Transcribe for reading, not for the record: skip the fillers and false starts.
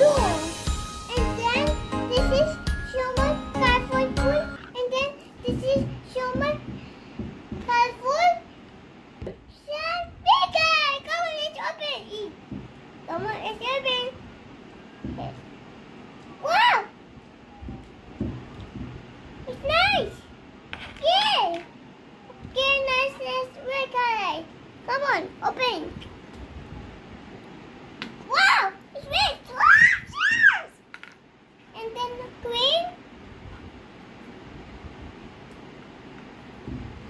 blue. And then this is Shomer colorful. And then this is Shomer colorful. Some bigger. Come on, let's open it. Come on, let's open. Wow! It's nice. Yeah. Okay, nice red color. Come on, open. Wow, it's red. Wow, yes. And then the green.